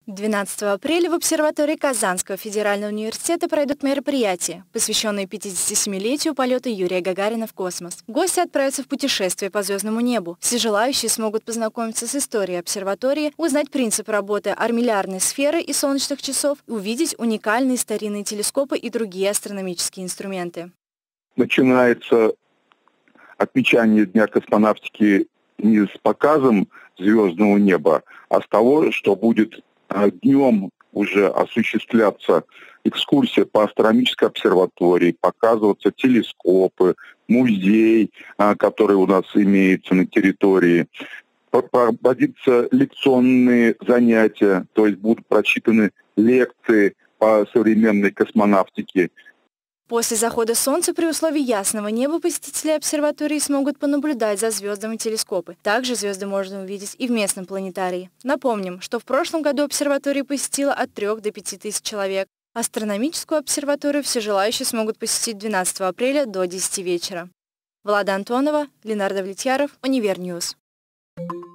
12 апреля в обсерватории Казанского федерального университета пройдут мероприятия, посвященные 57-летию полета Юрия Гагарина в космос. Гости отправятся в путешествие по звездному небу. Все желающие смогут познакомиться с историей обсерватории, узнать принцип работы армиллярной сферы и солнечных часов, увидеть уникальные старинные телескопы и другие астрономические инструменты. Начинается отмечание Дня космонавтики не с показом звездного неба, а с того, что будет днем уже осуществляться экскурсия по астрономической обсерватории, показываться телескопы, музей, который у нас имеется на территории, проводиться лекционные занятия, то есть будут прочитаны лекции по современной космонавтике. После захода Солнца при условии ясного неба посетители обсерватории смогут понаблюдать за звездами телескопы. Также звезды можно увидеть и в местном планетарии. Напомним, что в прошлом году обсерваторию посетило от 3 до 5 тысяч человек. Астрономическую обсерваторию все желающие смогут посетить 12 апреля до 10 вечера. Влада Антонова, Ленардо Влетьяров, Универньюз.